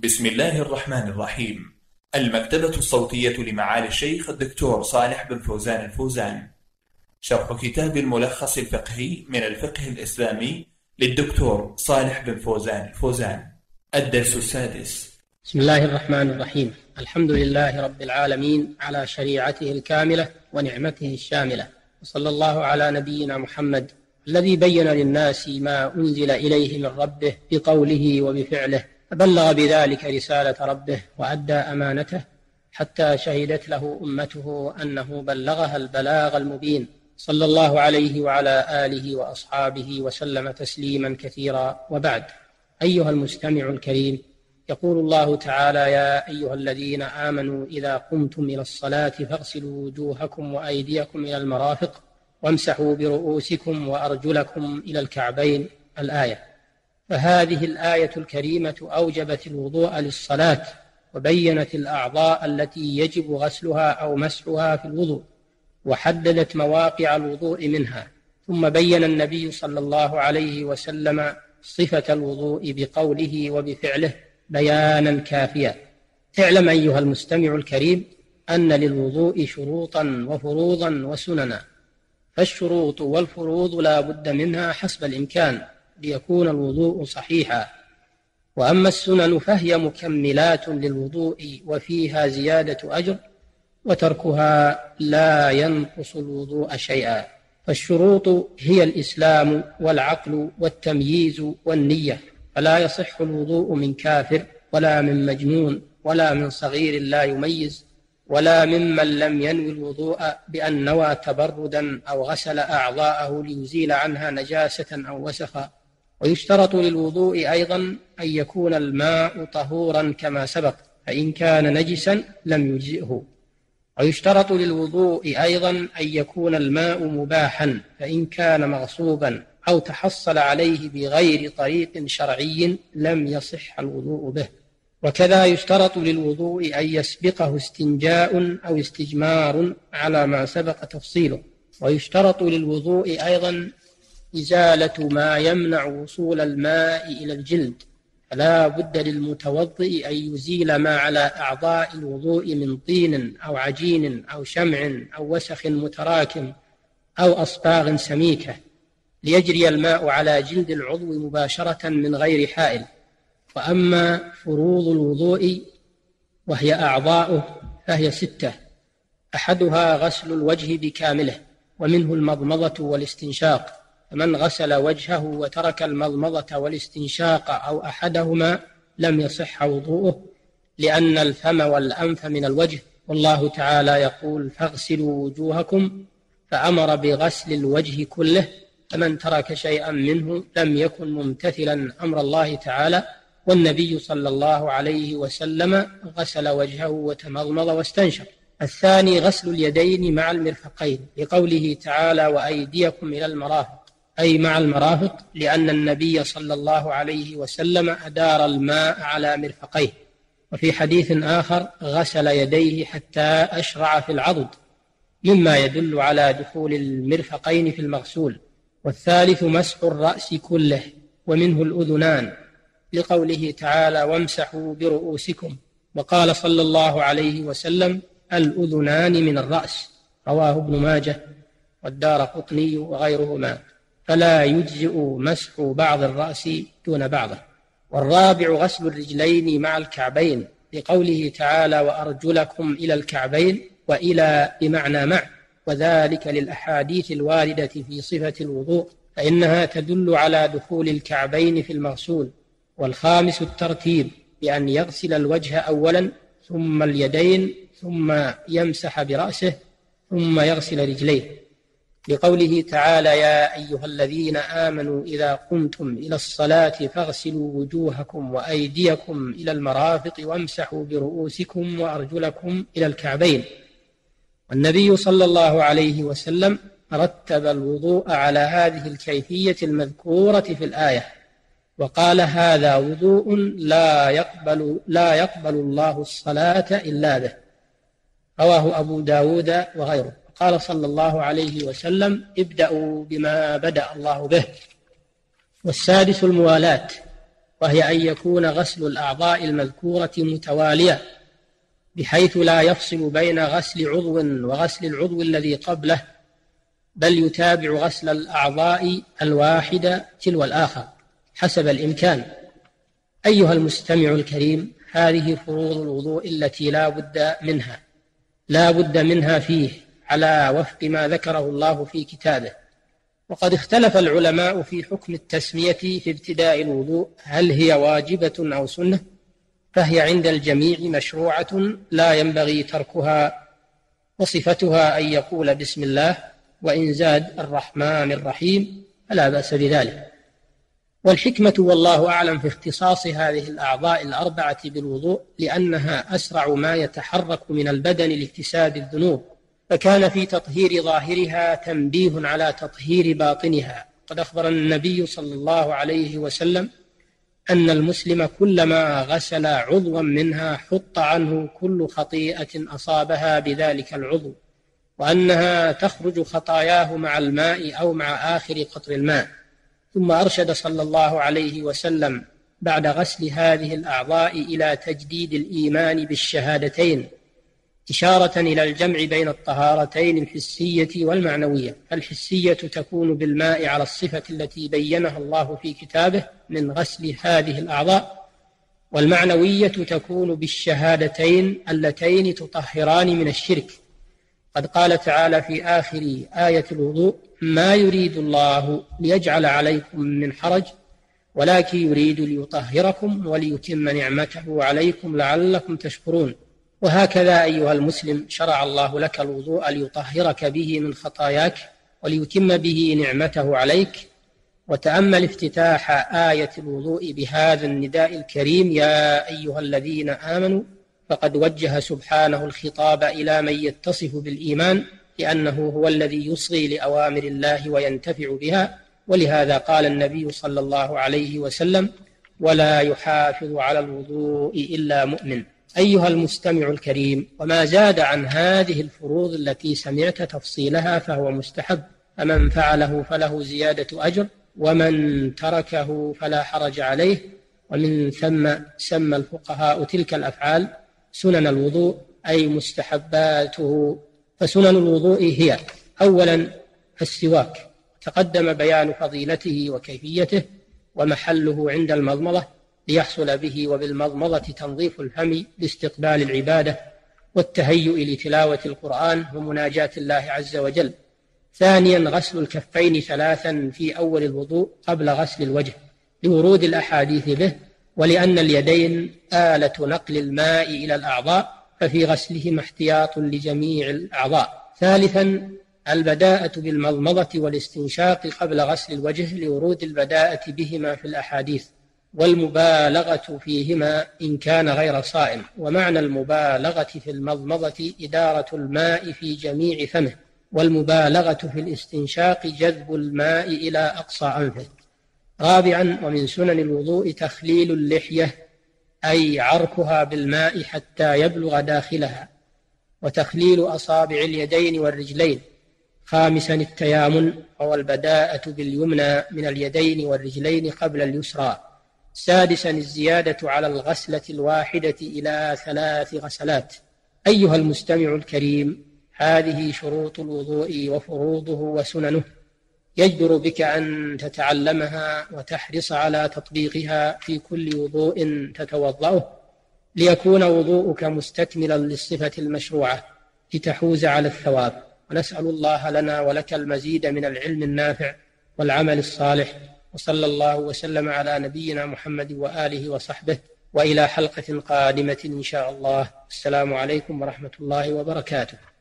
بسم الله الرحمن الرحيم. المكتبة الصوتية لمعالي الشيخ الدكتور صالح بن فوزان الفوزان. شرح كتاب الملخص الفقهي من الفقه الإسلامي للدكتور صالح بن فوزان الفوزان. الدرس السادس. بسم الله الرحمن الرحيم. الحمد لله رب العالمين على شريعته الكاملة ونعمته الشاملة، وصلى الله على نبينا محمد الذي بين للناس ما أنزل إليه من ربه بقوله وبفعله، فبلغ بذلك رسالة ربه وأدى أمانته حتى شهدت له أمته أنه بلغها البلاغ المبين، صلى الله عليه وعلى آله وأصحابه وسلم تسليما كثيرا. وبعد، أيها المستمع الكريم، يقول الله تعالى: يا أيها الذين آمنوا إذا قمتم إلى الصلاة فاغسلوا وجوهكم وأيديكم إلى المرافق وامسحوا برؤوسكم وأرجلكم إلى الكعبين. الآية. فهذه الآية الكريمة أوجبت الوضوء للصلاة، وبينت الأعضاء التي يجب غسلها أو مسحها في الوضوء، وحددت مواقع الوضوء منها. ثم بين النبي صلى الله عليه وسلم صفة الوضوء بقوله وبفعله بيانا كافيا. اعلم أيها المستمع الكريم أن للوضوء شروطا وفروضا وسننا، فالشروط والفروض لا بد منها حسب الإمكان ليكون الوضوء صحيحا، وأما السنن فهي مكملات للوضوء وفيها زيادة أجر، وتركها لا ينقص الوضوء شيئا. فالشروط هي الإسلام والعقل والتمييز والنية، فلا يصح الوضوء من كافر ولا من مجنون ولا من صغير لا يميز ولا ممن لم ينوي الوضوء بأن نوى تبردا أو غسل أعضاءه ليزيل عنها نجاسة أو وسخا. ويشترط للوضوء أيضا أن يكون الماء طهورا كما سبق، فإن كان نجسا لم يجزئه. ويشترط للوضوء أيضا أن يكون الماء مباحا، فإن كان مغصوبا أو تحصل عليه بغير طريق شرعي لم يصح الوضوء به. وكذا يشترط للوضوء أن يسبقه استنجاء أو استجمار على ما سبق تفصيله. ويشترط للوضوء أيضا إزالة ما يمنع وصول الماء إلى الجلد، فلا بد للمتوضئ أن يزيل ما على أعضاء الوضوء من طين أو عجين أو شمع أو وسخ متراكم أو أصباغ سميكة، ليجري الماء على جلد العضو مباشرة من غير حائل. وأما فروض الوضوء وهي أعضاؤه فهي 6: أحدها غسل الوجه بكامله، ومنه المضمضة والاستنشاق، فمن غسل وجهه وترك المضمضة والاستنشاق أو أحدهما لم يصح وضوءه، لأن الفم والأنف من الوجه، والله تعالى يقول: فاغسلوا وجوهكم، فأمر بغسل الوجه كله، فمن ترك شيئا منه لم يكن ممتثلا أمر الله تعالى. والنبي صلى الله عليه وسلم غسل وجهه وتمضمض واستنشق. الثاني غسل اليدين مع المرفقين، لقوله تعالى: وأيديكم إلى المرافق، أي مع المرافق، لأن النبي صلى الله عليه وسلم أدار الماء على مرفقيه. وفي حديث آخر: غسل يديه حتى أشرع في العضد، مما يدل على دخول المرفقين في المغسول. والثالث مسح الرأس كله، ومنه الأذنان، لقوله تعالى: وامسحوا برؤوسكم. وقال صلى الله عليه وسلم: الأذنان من الرأس، رواه ابن ماجه والدارقطني وغيرهما، فلا يجزئ مسح بعض الرأس دون بعضه. والرابع غسل الرجلين مع الكعبين، لقوله تعالى: وأرجلكم إلى الكعبين، وإلى بمعنى مع، وذلك للأحاديث الواردة في صفة الوضوء، فإنها تدل على دخول الكعبين في المغسول. والخامس الترتيب، بأن يغسل الوجه أولا ثم اليدين ثم يمسح برأسه ثم يغسل رجليه، لقوله تعالى: يا أيها الذين آمنوا إذا قمتم إلى الصلاة فاغسلوا وجوهكم وأيديكم إلى المرافق وامسحوا برؤوسكم وأرجلكم إلى الكعبين. والنبي صلى الله عليه وسلم رتب الوضوء على هذه الكيفية المذكورة في الآية، وقال: هذا وضوء لا يقبل الله الصلاة إلا به، رواه أبو داود وغيره. قال صلى الله عليه وسلم: ابدأوا بما بدأ الله به. والسادس الموالاة، وهي أن يكون غسل الأعضاء المذكورة متواليا، بحيث لا يفصل بين غسل عضو وغسل العضو الذي قبله، بل يتابع غسل الأعضاء الواحدة تلو الآخر حسب الإمكان. أيها المستمع الكريم، هذه فروض الوضوء التي لا بد منها فيه على وفق ما ذكره الله في كتابه. وقد اختلف العلماء في حكم التسمية في ابتداء الوضوء، هل هي واجبة أو سنة؟ فهي عند الجميع مشروعة لا ينبغي تركها، وصفتها أن يقول بسم الله، وإن زاد الرحمن الرحيم فلا بأس بذلك. والحكمة والله أعلم في اختصاص هذه الأعضاء الأربعة بالوضوء لأنها أسرع ما يتحرك من البدن لاكتساب الذنوب، فكان في تطهير ظاهرها تنبيه على تطهير باطنها. قد أخبر النبي صلى الله عليه وسلم أن المسلم كلما غسل عضوا منها حط عنه كل خطيئة أصابها بذلك العضو، وأنها تخرج خطاياه مع الماء أو مع آخر قطر الماء. ثم أرشد صلى الله عليه وسلم بعد غسل هذه الأعضاء إلى تجديد الإيمان بالشهادتين، إشارة إلى الجمع بين الطهارتين الحسية والمعنوية. الحسية تكون بالماء على الصفة التي بينها الله في كتابه من غسل هذه الأعضاء، والمعنوية تكون بالشهادتين اللتين تطهران من الشرك. قد قال تعالى في آخر آية الوضوء: ما يريد الله ليجعل عليكم من حرج ولكن يريد ليطهركم وليتم نعمته عليكم لعلكم تشكرون. وهكذا أيها المسلم شرع الله لك الوضوء ليطهرك به من خطاياك وليتم به نعمته عليك. وتأمل افتتاح آية الوضوء بهذا النداء الكريم: يا أيها الذين آمنوا، فقد وجه سبحانه الخطاب إلى من يتصف بالإيمان، لأنه هو الذي يصغي لأوامر الله وينتفع بها. ولهذا قال النبي صلى الله عليه وسلم: ولا يحافظ على الوضوء إلا مؤمن. أيها المستمع الكريم، وما زاد عن هذه الفروض التي سمعت تفصيلها فهو مستحب، فمن فعله فله زيادة أجر، ومن تركه فلا حرج عليه. ومن ثم سمى الفقهاء تلك الأفعال سنن الوضوء، أي مستحباته. فسنن الوضوء هي: أولا السواك، تقدم بيان فضيلته وكيفيته ومحله عند المضمضة، ليحصل به وبالمضمضة تنظيف الفم لاستقبال العبادة والتهيؤ لتلاوة القرآن ومناجاة الله عز وجل. ثانيا غسل الكفين 3 في أول الوضوء قبل غسل الوجه، لورود الأحاديث به، ولأن اليدين آلة نقل الماء إلى الأعضاء، ففي غسلهما احتياط لجميع الأعضاء. ثالثا البداءة بالمضمضة والاستنشاق قبل غسل الوجه، لورود البداءة بهما في الأحاديث، والمبالغة فيهما إن كان غير صائم. ومعنى المبالغة في المضمضة إدارة الماء في جميع فمه، والمبالغة في الاستنشاق جذب الماء إلى أقصى أنفه. رابعا ومن سنن الوضوء تخليل اللحية، أي عركها بالماء حتى يبلغ داخلها، وتخليل أصابع اليدين والرجلين. خامسا التيامن، وهو البداءة باليمنى من اليدين والرجلين قبل اليسرى. سادسا الزيادة على الغسلة الواحدة إلى 3 غسلات. أيها المستمع الكريم، هذه شروط الوضوء وفروضه وسننه، يجدر بك أن تتعلمها وتحرص على تطبيقها في كل وضوء تتوضأه، ليكون وضوءك مستكملا للصفة المشروعة لتحوز على الثواب. ونسأل الله لنا ولك المزيد من العلم النافع والعمل الصالح، وصلى الله وسلم على نبينا محمد وآله وصحبه، وإلى حلقة قادمة إن شاء الله. السلام عليكم ورحمة الله وبركاته.